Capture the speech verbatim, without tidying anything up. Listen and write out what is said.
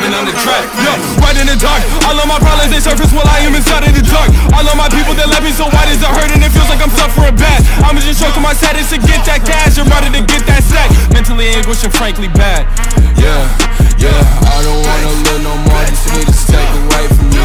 running on the track. Yo, right in the dark. All of my problems, they surface while I am inside of the dark. All of my people that left me so white is it hurting, it feels like I'm suffering bad. I'm just stroking my sadness to get that cash and rather to get that sack. Mentally anguished and frankly bad. Yeah, yeah, I don't wanna live no more, just need to take away from me.